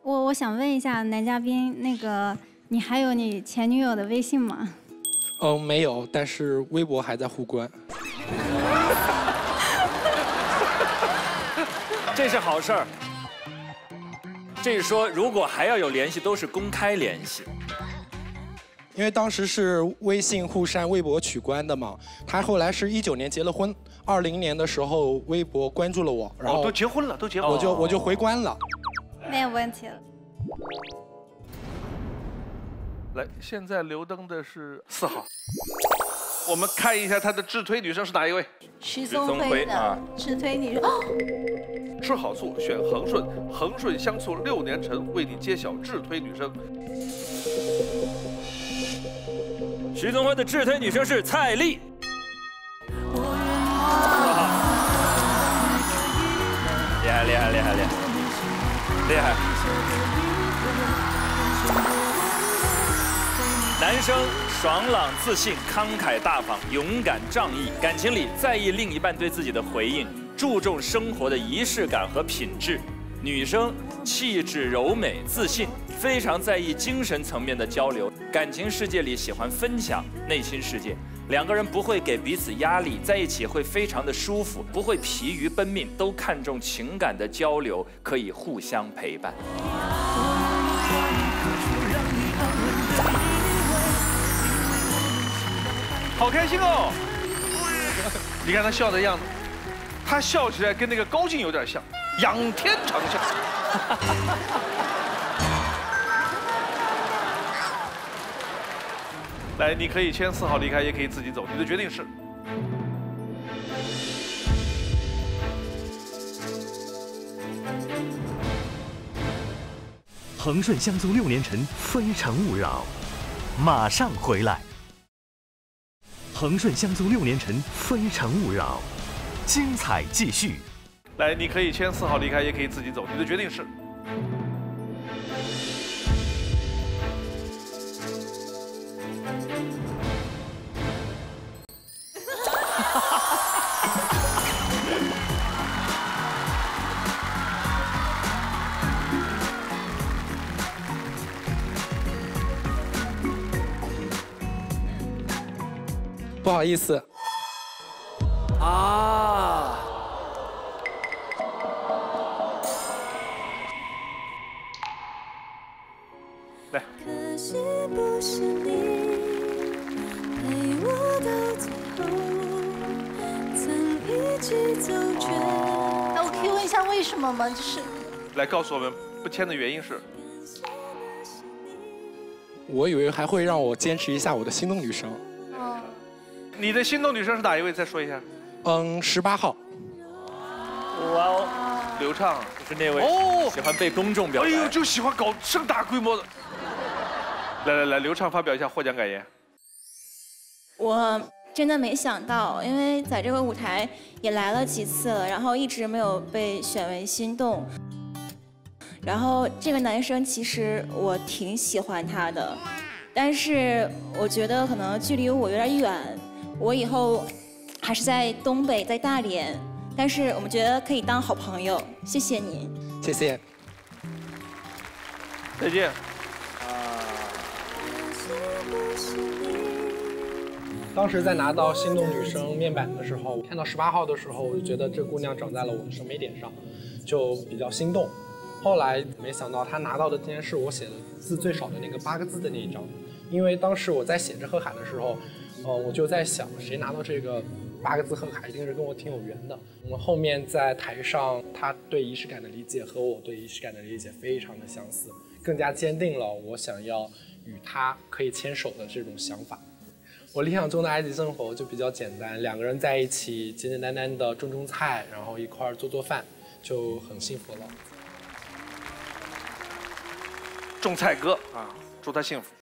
我想问一下男嘉宾，那个你还有你前女友的微信吗？ 没有，但是微博还在互关。 这是好事儿。这是说，如果还要有联系，都是公开联系。 因为当时是微信互删，微博取关的嘛。他后来是19年结了婚，20年的时候微博关注了我，然后都结婚了，都结婚了， 我就回关了。 没有问题了。 来，现在留灯的是4号。我们看一下他的自推女生是哪一位？ 徐宗辉的自推女生。 吃好醋选恒顺，恒顺香醋6年陈为你揭晓自推女生。 徐宗辉的自推女生是蔡丽。厉害厉害厉害厉害厉害！男生爽朗自信、慷慨大方、勇敢仗义，感情里在意另一半对自己的回应，注重生活的仪式感和品质。女生气质柔美、自信，非常在意精神层面的交流，感情世界里喜欢分享内心世界。两个人不会给彼此压力，在一起会非常的舒服，不会疲于奔命，都看重情感的交流，可以互相陪伴。 好开心哦！你看他笑的样子，他笑起来跟那个高进有点像，仰天长啸。来，你可以签4号离开，也可以自己走，你的决定是。 恒顺香酥6年陈《非诚勿扰》，马上回来。恒顺香酥6年陈《非诚勿扰》，精彩继续。 来，你可以签4号离开，也可以自己走，你的决定是。 不好意思。 啊！ 来。 可惜不是你陪我到最后，曾一起走绝。 那我可以问一下为什么吗？就是来告诉我们不签的原因是。 我以为还会让我坚持一下我的心动女生。 你的心动女生是哪一位？再说一下。 18号。 哇哦， 刘畅是那位喜欢被公众表白。 哎呦，就喜欢搞盛大规模的。来，刘畅发表一下获奖感言。 我真的没想到，因为在这个舞台也来了几次了，然后一直没有被选为心动。然后这个男生其实我挺喜欢他的，但是我觉得可能距离我有点远。我以后还是在东北，在大连，但是我们觉得可以当好朋友。谢谢你， 谢谢。 再见。 当时在拿到心动女生面板的时候，看到18号的时候，我就觉得这姑娘长在了我的审美点上，就比较心动。后来没想到她拿到的竟然是我写的字最少的那个8个字的那一张，因为当时我在写这贺海的时候，我就在想，谁拿到这个8个字贺海，一定是跟我挺有缘的。我们后面在台上，他对仪式感的理解和我对仪式感的理解非常的相似，更加坚定了我想要与他可以牵手的这种想法。我理想中的埃及生活就比较简单，两个人在一起简简单单的种菜，然后一块儿做饭，就很幸福了。 种菜哥啊，祝他幸福。